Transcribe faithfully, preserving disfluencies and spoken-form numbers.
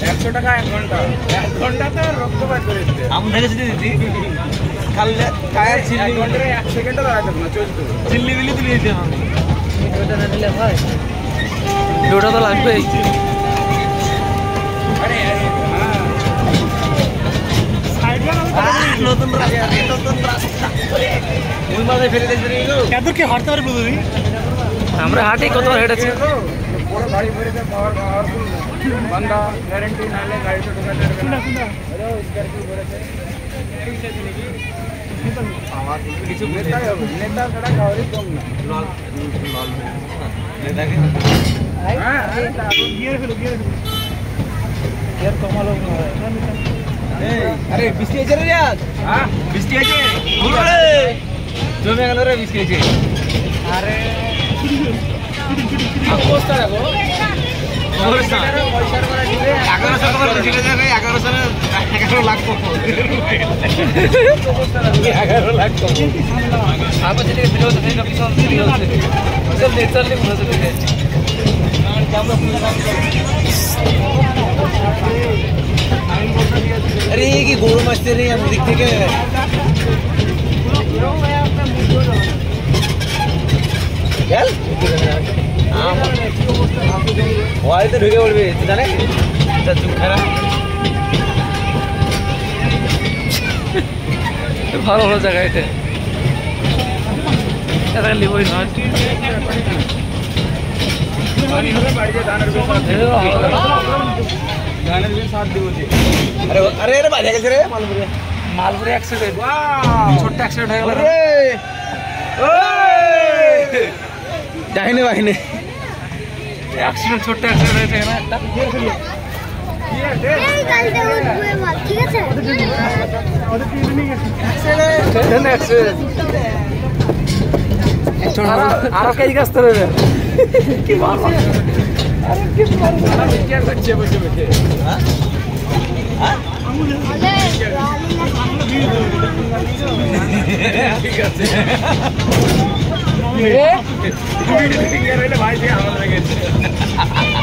একশো টাকা এক ঘন্টা এক ঘন্টাতে রক্ত বাইর করে দিতে আমরা যদি দিতি খাললে টায়ার চিল্লি ঘন্টায় এক সেকেন্ডও দাঁড়াতে না চলতো চিল্লি বিলি তুলে দিতে আমি ওটা না দিলে হয় ওটা তো লাগবেই আরে নতুন রাস্তা নতুন রাস্তা ওই মাঝে ফেলে দিয়েছি কেন কি হাঁটতে পারবো তুমি আমরা হাঁটি কতবার হেঁটেছি পুরো গাড়ি ভরে के पावर पावरफुल बंदा गारंटी नाले गाड़ी से ढुका दे ना अरे स्कॉर्पियो भरे थे आवाज কিছু নেতা নেতা কড়া গাড়ি কম না লাল লাল নেতা কে হ্যাঁ গিয়ার ফেলো গিয়ার গিয়ার কমালো এই আরে বৃষ্টি আছে রে আজ হ্যাঁ বৃষ্টি আছে ওরে জমে গেল রে বৃষ্টি আছে আরে অবস্থা দেখো অবস্থা পয়সার করে দিবে এগারোশো টাকা করে দিলে যাবে এগারোশো এগারো লাখ কত অবস্থা দেখো এগারো লাখ কত आप যদি ভিডিও দেখেন না পিছন ভিডিও আছে সব নেচারলি মনে হচ্ছে আর ক্যামেরা ফুল কাজ করে अरे ये की गोरू मस्ती रही है दिख के चल हां ওই তো ঢুকে পড়বে তুই জানে এটা চুপ খারাপ ভালো ভালো জায়গা এটা এটা লিবই না पानी हो बाड़ी जे दानर भी साथ दे दानर भी साथ देबो जी अरे अरे अरे बाजा कैसे रे मालपुरे মালপুরে অ্যাক্সিডেন্ট वाह ছোট অ্যাক্সিডেন্ট হয়ে গেল अरे ओए दाहिने बाहिने অ্যাক্সিডেন্ট ছোট অ্যাক্সিডেন্ট হয়েছে না একটা এই গাড়িটা উঠবে বল ঠিক আছে অ্যাক্সিডেন্ট অ্যাক্সিডেন্ট আরো কাজ করতে হবে কি বাবা আরে কি বাবা क्या बच्चे बच्चे बैठे हां हां ठीक আছে এ ভিডিও দেখে রে ভাই যে আমার লাগে